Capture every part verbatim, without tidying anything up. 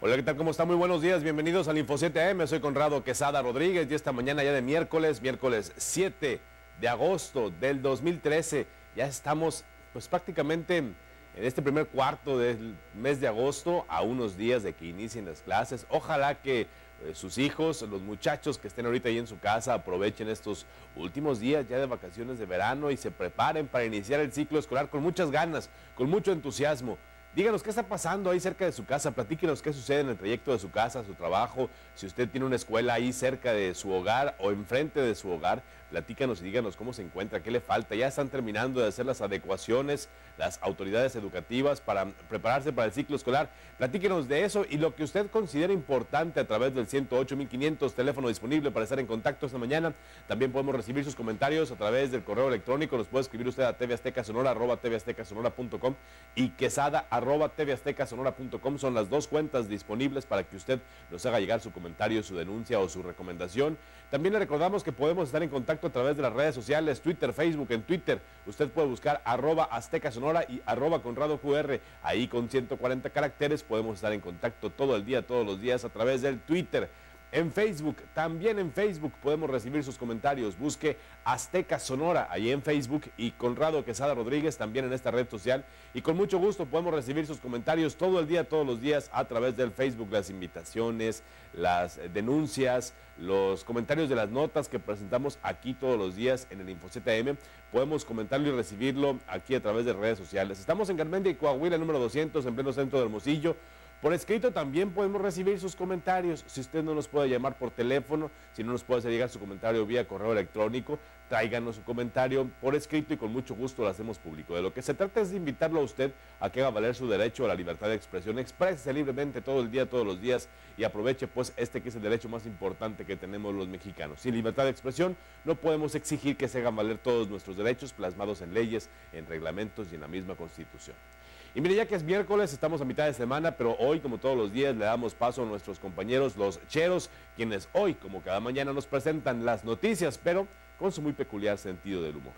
Hola, ¿qué tal? ¿Cómo está? Muy buenos días, bienvenidos al Info siete A M, soy Conrado Quesada Rodríguez y esta mañana ya de miércoles, miércoles siete de agosto del dos mil trece, ya estamos pues prácticamente en este primer cuarto del mes de agosto, a unos días de que inicien las clases. Ojalá que eh, sus hijos, los muchachos que estén ahorita ahí en su casa, aprovechen estos últimos días ya de vacaciones de verano y se preparen para iniciar el ciclo escolar con muchas ganas, con mucho entusiasmo. Díganos qué está pasando ahí cerca de su casa, platíquenos qué sucede en el trayecto de su casa, su trabajo, si usted tiene una escuela ahí cerca de su hogar o enfrente de su hogar, platícanos y díganos cómo se encuentra, qué le falta. Ya están terminando de hacer las adecuaciones las autoridades educativas para prepararse para el ciclo escolar. Platíquenos de eso y lo que usted considera importante a través del ciento ocho mil quinientos, teléfono disponible para estar en contacto esta mañana. También podemos recibir sus comentarios a través del correo electrónico, nos puede escribir usted a tvaztecasonora arroba tvaztecasonora punto com y quesada arroba tvaztecasonora punto com, son las dos cuentas disponibles para que usted nos haga llegar su comentario, su denuncia o su recomendación. También le recordamos que podemos estar en contacto a través de las redes sociales, Twitter, Facebook. En Twitter usted puede buscar arroba Azteca Sonora y arroba Conrado Q R. Ahí con ciento cuarenta caracteres podemos estar en contacto todo el día, todos los días a través del Twitter. En Facebook, también en Facebook podemos recibir sus comentarios. Busque Azteca Sonora ahí en Facebook y Conrado Quesada Rodríguez también en esta red social. Y con mucho gusto podemos recibir sus comentarios todo el día, todos los días a través del Facebook. Las invitaciones, las denuncias, los comentarios de las notas que presentamos aquí todos los días en el Info siete A M. Podemos comentarlo y recibirlo aquí a través de redes sociales. Estamos en Garmendia y Coahuila, número doscientos, en pleno centro de Hermosillo. Por escrito también podemos recibir sus comentarios. Si usted no nos puede llamar por teléfono, si no nos puede hacer llegar su comentario vía correo electrónico, tráiganos su comentario por escrito y con mucho gusto lo hacemos público. De lo que se trata es de invitarlo a usted a que haga valer su derecho a la libertad de expresión. Exprésese libremente todo el día, todos los días y aproveche pues este que es el derecho más importante que tenemos los mexicanos. Sin libertad de expresión no podemos exigir que se hagan valer todos nuestros derechos plasmados en leyes, en reglamentos y en la misma Constitución. Y mire, ya que es miércoles, estamos a mitad de semana, pero hoy, como todos los días, le damos paso a nuestros compañeros, los cheros, quienes hoy, como cada mañana, nos presentan las noticias, pero con su muy peculiar sentido del humor.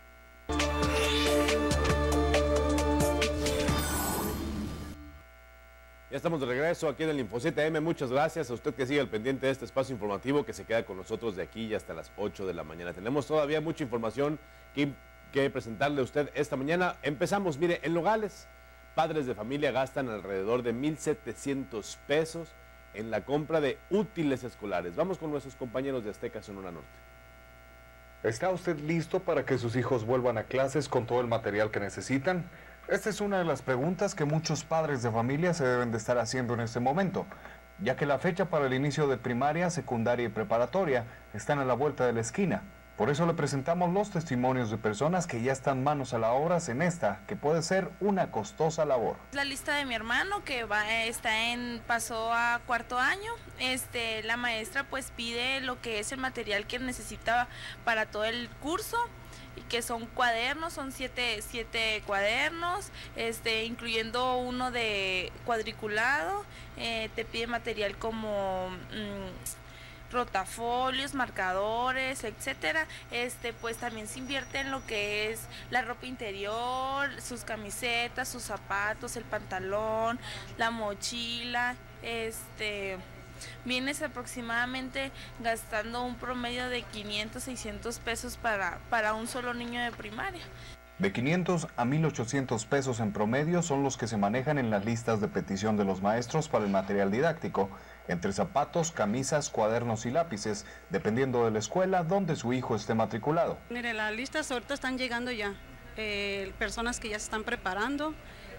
Ya estamos de regreso aquí en el Info siete A M. Muchas gracias a usted que sigue al pendiente de este espacio informativo que se queda con nosotros de aquí y hasta las ocho de la mañana. Tenemos todavía mucha información que, que presentarle a usted esta mañana. Empezamos, mire, en Nogales. Padres de familia gastan alrededor de mil setecientos pesos en la compra de útiles escolares. Vamos con nuestros compañeros de Azteca Sonora Norte. ¿Está usted listo para que sus hijos vuelvan a clases con todo el material que necesitan? Esta es una de las preguntas que muchos padres de familia se deben de estar haciendo en este momento, ya que la fecha para el inicio de primaria, secundaria y preparatoria están a la vuelta de la esquina. Por eso le presentamos los testimonios de personas que ya están manos a la obra en esta, que puede ser una costosa labor. La lista de mi hermano que va, está en, pasó a cuarto año. Este, la maestra pues pide lo que es el material que necesita para todo el curso, y que son cuadernos, son siete, siete cuadernos, este, incluyendo uno de cuadriculado. Eh, te pide material como Mmm, rotafolios, marcadores, etcétera. Este, pues también se invierte en lo que es la ropa interior, sus camisetas, sus zapatos, el pantalón, la mochila. Este, vienes aproximadamente gastando un promedio de quinientos, seiscientos pesos para, para un solo niño de primaria. De quinientos a mil ochocientos pesos en promedio son los que se manejan en las listas de petición de los maestros para el material didáctico, entre zapatos, camisas, cuadernos y lápices, dependiendo de la escuela donde su hijo esté matriculado. Mire, las listas ahorita están llegando ya, eh, personas que ya se están preparando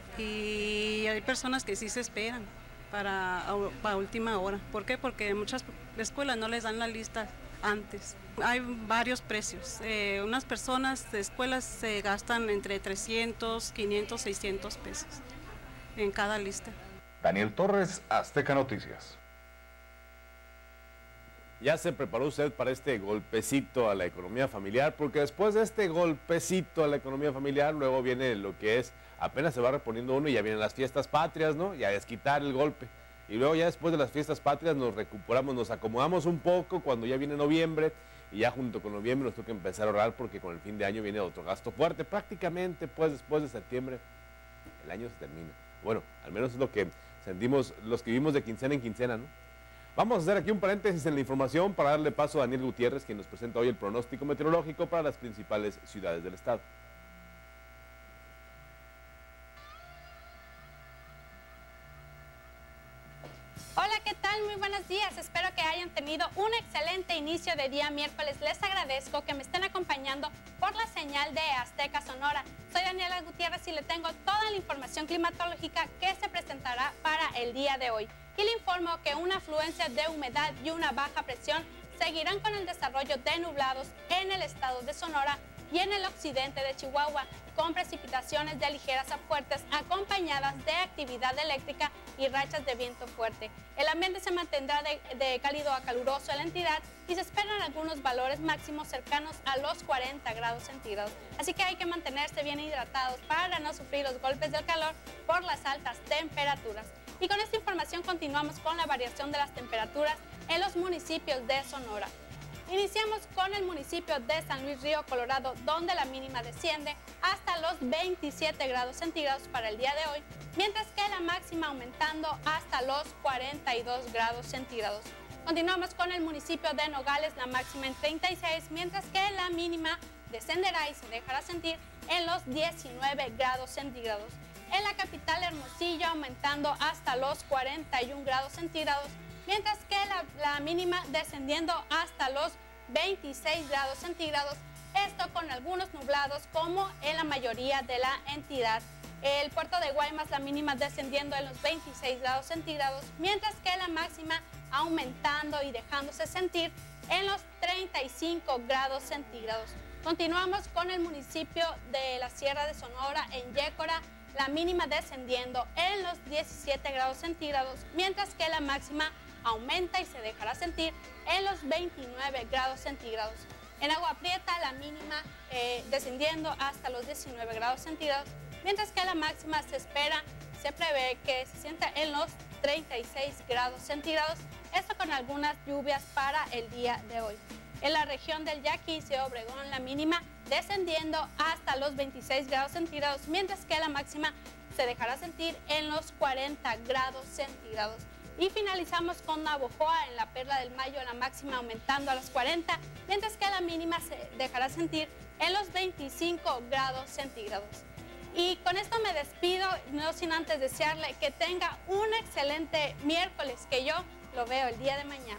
y hay personas que sí se esperan para, para última hora. ¿Por qué? Porque muchas escuelas no les dan la lista antes. Hay varios precios. Eh, unas personas de escuelas se gastan entre trescientos, quinientos, seiscientos pesos en cada lista. Daniel Torres, Azteca Noticias. ¿Ya se preparó usted para este golpecito a la economía familiar? Porque después de este golpecito a la economía familiar, luego viene lo que es, apenas se va reponiendo uno y ya vienen las fiestas patrias, ¿no? Ya es quitar el golpe. Y luego ya después de las fiestas patrias nos recuperamos, nos acomodamos un poco cuando ya viene noviembre y ya junto con noviembre nos toca empezar a ahorrar porque con el fin de año viene otro gasto fuerte. Prácticamente pues después de septiembre el año se termina. Bueno, al menos es lo que sentimos los que vivimos de quincena en quincena, ¿no? Vamos a hacer aquí un paréntesis en la información para darle paso a Daniel Gutiérrez, quien nos presenta hoy el pronóstico meteorológico para las principales ciudades del estado. Hola, ¿qué tal? Muy buenos días. Espero que hayan tenido un excelente inicio de día miércoles. Les agradezco que me estén acompañando por la señal de Azteca Sonora. Soy Daniela Gutiérrez y le tengo toda la información climatológica que se presentará para el día de hoy. Y le informo que una afluencia de humedad y una baja presión seguirán con el desarrollo de nublados en el estado de Sonora y en el occidente de Chihuahua, con precipitaciones de ligeras a fuertes acompañadas de actividad eléctrica y rachas de viento fuerte. El ambiente se mantendrá de, de cálido a caluroso en la entidad y se esperan algunos valores máximos cercanos a los cuarenta grados centígrados. Así que hay que mantenerse bien hidratados para no sufrir los golpes del calor por las altas temperaturas. Y con esta información continuamos con la variación de las temperaturas en los municipios de Sonora. Iniciamos con el municipio de San Luis Río Colorado, donde la mínima desciende hasta los veintisiete grados centígrados para el día de hoy, mientras que la máxima aumentando hasta los cuarenta y dos grados centígrados. Continuamos con el municipio de Nogales, la máxima en treinta y seis, mientras que la mínima descenderá y se dejará sentir en los diecinueve grados centígrados. En la capital Hermosillo aumentando hasta los cuarenta y un grados centígrados, mientras que la, la mínima descendiendo hasta los veintiséis grados centígrados, esto con algunos nublados como en la mayoría de la entidad. El puerto de Guaymas, la mínima descendiendo en los veintiséis grados centígrados, mientras que la máxima aumentando y dejándose sentir en los treinta y cinco grados centígrados. Continuamos con el municipio de la Sierra de Sonora, en Yécora, la mínima descendiendo en los diecisiete grados centígrados, mientras que la máxima aumenta y se dejará sentir en los veintinueve grados centígrados. En Agua Prieta, la mínima eh, descendiendo hasta los diecinueve grados centígrados, mientras que la máxima se espera, se prevé que se sienta en los treinta y seis grados centígrados, esto con algunas lluvias para el día de hoy. En la región del Yaquis, Obregón, la mínima descendiendo hasta los veintiséis grados centígrados, mientras que la máxima se dejará sentir en los cuarenta grados centígrados. Y finalizamos con Navojoa, en la Perla del Mayo, la máxima aumentando a los cuarenta, mientras que la mínima se dejará sentir en los veinticinco grados centígrados. Y con esto me despido, no sin antes desearle que tenga un excelente miércoles, que yo lo veo el día de mañana.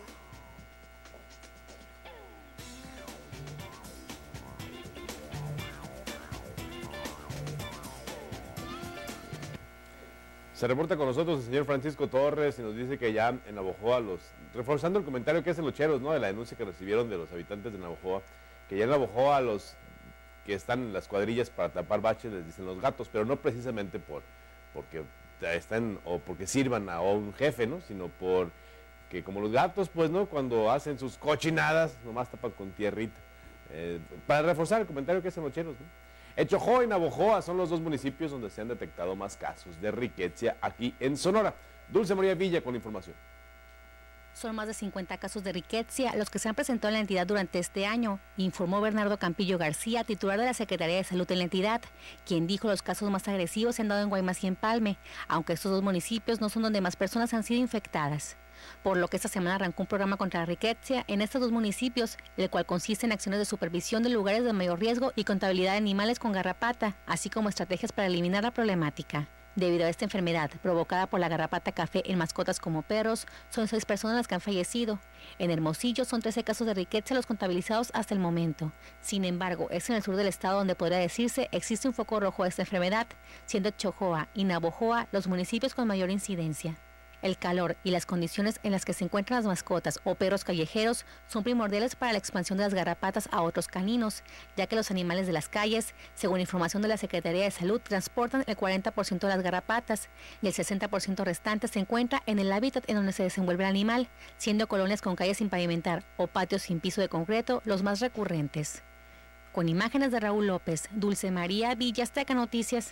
Se reporta con nosotros el señor Francisco Torres y nos dice que ya en Navojoa, los, reforzando el comentario que hacen los cheros, ¿no?, de la denuncia que recibieron de los habitantes de Navojoa, que ya en Navojoa los que están en las cuadrillas para tapar baches les dicen los gatos, pero no precisamente por porque están o porque sirvan a un jefe, ¿no?, sino por que como los gatos, pues, ¿no?, cuando hacen sus cochinadas, nomás tapan con tierrita. Eh, para reforzar el comentario que hacen los cheros, ¿no? Echojoa y Navojoa son los dos municipios donde se han detectado más casos de riqueza aquí en Sonora. Dulce María Villa con la información. Son más de cincuenta casos de riqueza los que se han presentado en la entidad durante este año, informó Bernardo Campillo García, titular de la Secretaría de Salud en la entidad, quien dijo los casos más agresivos se han dado en Guaymas y Empalme, aunque estos dos municipios no son donde más personas han sido infectadas. Por lo que esta semana arrancó un programa contra la riqueza en estos dos municipios, el cual consiste en acciones de supervisión de lugares de mayor riesgo y contabilidad de animales con garrapata, así como estrategias para eliminar la problemática. Debido a esta enfermedad provocada por la garrapata café en mascotas como perros, son seis personas las que han fallecido. En Hermosillo son trece casos de riqueza los contabilizados hasta el momento. Sin embargo, es en el sur del estado donde podría decirse existe un foco rojo de esta enfermedad, siendo Echojoa y Navojoa los municipios con mayor incidencia. El calor y las condiciones en las que se encuentran las mascotas o perros callejeros son primordiales para la expansión de las garrapatas a otros caninos, ya que los animales de las calles, según información de la Secretaría de Salud, transportan el cuarenta por ciento de las garrapatas y el sesenta por ciento restante se encuentra en el hábitat en donde se desenvuelve el animal, siendo colonias con calles sin pavimentar o patios sin piso de concreto los más recurrentes. Con imágenes de Raúl López, Dulce María Villa, Azteca Noticias.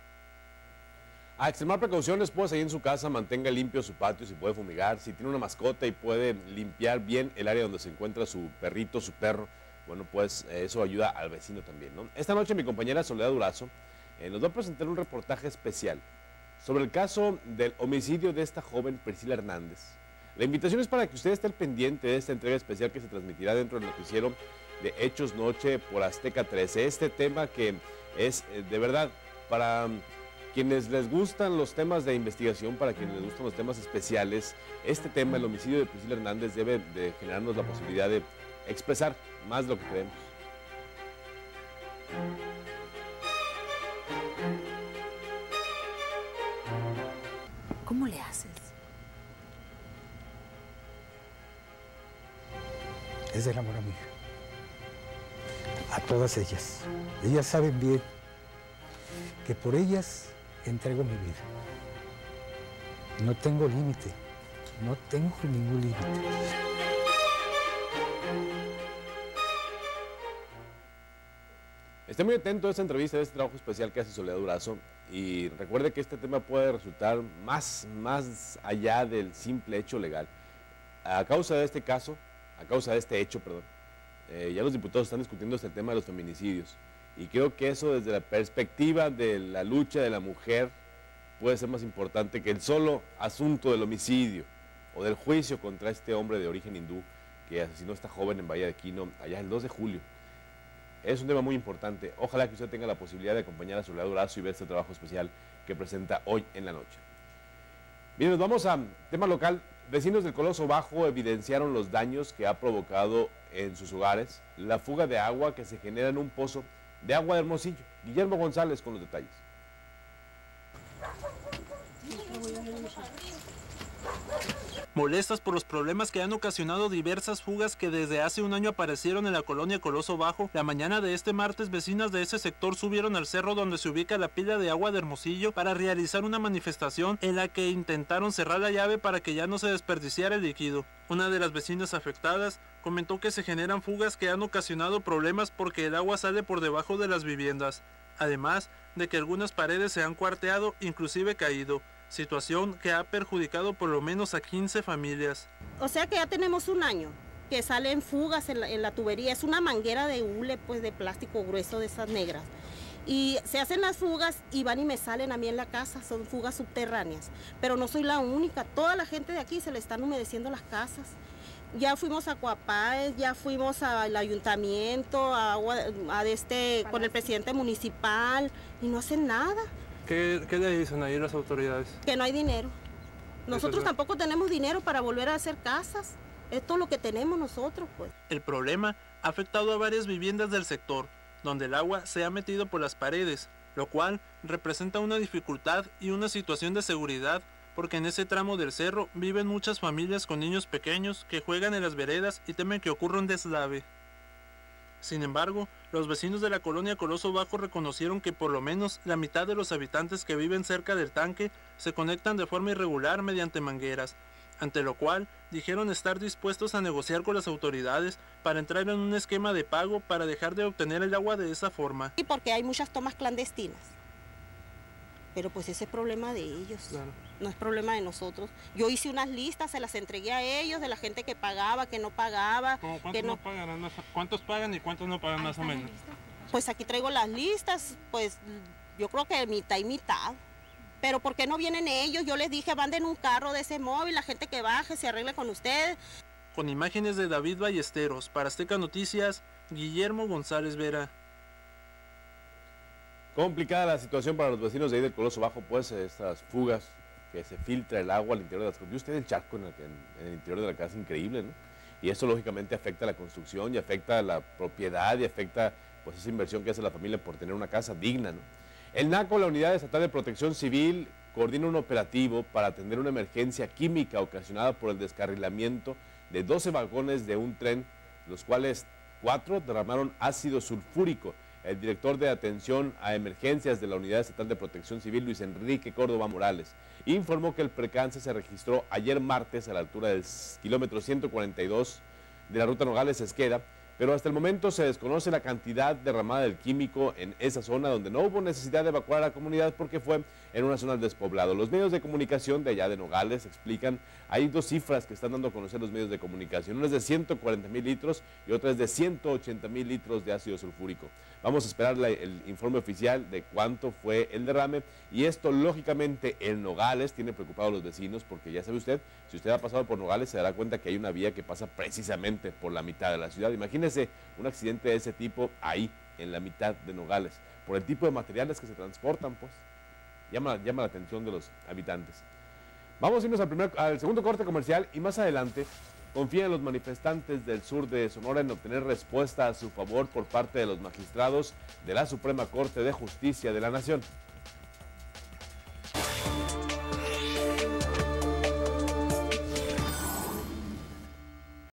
A extremar precauciones, pues ahí en su casa mantenga limpio su patio, si puede fumigar, si tiene una mascota y puede limpiar bien el área donde se encuentra su perrito, su perro, bueno, pues eso ayuda al vecino también, ¿no? Esta noche mi compañera Soledad Durazo eh, nos va a presentar un reportaje especial sobre el caso del homicidio de esta joven Priscila Hernández. La invitación es para que usted esté al pendiente de esta entrega especial que se transmitirá dentro del noticiero de Hechos Noche por Azteca trece. Este tema que es de verdad para quienes les gustan los temas de investigación, para quienes les gustan los temas especiales, este tema, el homicidio de Priscila Hernández, debe de generarnos la posibilidad de expresar más lo que queremos. ¿Cómo le haces? Es del amor a mi hija. A todas ellas. Ellas saben bien que por ellas entrego mi vida. No tengo límite. No tengo ningún límite. Esté muy atento a esta entrevista, a este trabajo especial que hace Soledad Durazo, y recuerde que este tema puede resultar más, más allá del simple hecho legal. A causa de este caso, a causa de este hecho, perdón, eh, ya los diputados están discutiendo este tema de los feminicidios, y creo que eso desde la perspectiva de la lucha de la mujer puede ser más importante que el solo asunto del homicidio o del juicio contra este hombre de origen hindú que asesinó a esta joven en Bahía de Quino allá el dos de julio. Es un tema muy importante. Ojalá que usted tenga la posibilidad de acompañar a Soledad Durazo y ver este trabajo especial que presenta hoy en la noche. Bien, nos vamos a tema local. Vecinos del Coloso Bajo evidenciaron los daños que ha provocado en sus hogares la fuga de agua que se genera en un pozo de agua de Hermosillo. Guillermo González con los detalles. Molestas por los problemas que han ocasionado diversas fugas que desde hace un año aparecieron en la colonia Coloso Bajo, la mañana de este martes vecinas de ese sector subieron al cerro donde se ubica la pila de agua de Hermosillo para realizar una manifestación en la que intentaron cerrar la llave para que ya no se desperdiciara el líquido. Una de las vecinas afectadas comentó que se generan fugas que han ocasionado problemas porque el agua sale por debajo de las viviendas, además de que algunas paredes se han cuarteado, inclusive caído, situación que ha perjudicado por lo menos a quince familias. O sea que ya tenemos un año que salen fugas en la, en la tubería, es una manguera de hule, pues de plástico grueso de esas negras. Y se hacen las fugas y van y me salen a mí en la casa, son fugas subterráneas. Pero no soy la única, toda la gente de aquí se le están humedeciendo las casas. Ya fuimos a Coapáez, ya fuimos al ayuntamiento, a, a este, con el presidente municipal y no hacen nada. ¿Qué, ¿Qué le dicen ahí las autoridades? Que no hay dinero. Nosotros tampoco tenemos dinero para volver a hacer casas. Esto es lo que tenemos nosotros, pues. El problema ha afectado a varias viviendas del sector, donde el agua se ha metido por las paredes, lo cual representa una dificultad y una situación de seguridad, porque en ese tramo del cerro viven muchas familias con niños pequeños que juegan en las veredas y temen que ocurra un deslave. Sin embargo, los vecinos de la colonia Coloso Bajo reconocieron que por lo menos la mitad de los habitantes que viven cerca del tanque se conectan de forma irregular mediante mangueras, ante lo cual dijeron estar dispuestos a negociar con las autoridades para entrar en un esquema de pago para dejar de obtener el agua de esa forma. Y porque hay muchas tomas clandestinas. Pero pues ese es problema de ellos, claro. No es problema de nosotros. Yo hice unas listas, se las entregué a ellos, de la gente que pagaba, que no pagaba. ¿Cuántos, que no... No pagan, ¿Cuántos pagan y cuántos no pagan más o menos? Pues aquí traigo las listas, pues yo creo que mitad y mitad. Pero ¿por qué no vienen ellos? Yo les dije, van en un carro de ese móvil, la gente que baje, se arregle con ustedes. Con imágenes de David Ballesteros, para Azteca Noticias, Guillermo González Vera. Complicada la situación para los vecinos de ahí del Coloso Bajo, pues estas fugas que se filtra el agua al interior de las casas. ¿Vio usted el charco en el, en el interior de la casa? Increíble, ¿no? Y eso lógicamente afecta la construcción y afecta la propiedad y afecta pues esa inversión que hace la familia por tener una casa digna, ¿no? El NACO, la Unidad Estatal de Protección Civil, coordina un operativo para atender una emergencia química ocasionada por el descarrilamiento de doce vagones de un tren, los cuales cuatro derramaron ácido sulfúrico. El director de atención a emergencias de la Unidad Estatal de Protección Civil, Luis Enrique Córdoba Morales, informó que el percance se registró ayer martes a la altura del kilómetro ciento cuarenta y dos de la ruta Nogales-Esqueda, pero hasta el momento se desconoce la cantidad derramada del químico en esa zona, donde no hubo necesidad de evacuar a la comunidad porque fue en una zona despoblada. Los medios de comunicación de allá de Nogales explican, hay dos cifras que están dando a conocer los medios de comunicación, una es de ciento cuarenta mil litros y otra es de ciento ochenta mil litros de ácido sulfúrico. Vamos a esperar la, el informe oficial de cuánto fue el derrame, y esto lógicamente en Nogales tiene preocupados a los vecinos, porque ya sabe usted, si usted ha pasado por Nogales se dará cuenta que hay una vía que pasa precisamente por la mitad de la ciudad. Imagínese un accidente de ese tipo ahí, en la mitad de Nogales, por el tipo de materiales que se transportan, pues llama, llama la atención de los habitantes. Vamos a irnos al, primer, al segundo corte comercial, y más adelante confían los manifestantes del sur de Sonora en obtener respuesta a su favor por parte de los magistrados de la Suprema Corte de Justicia de la Nación.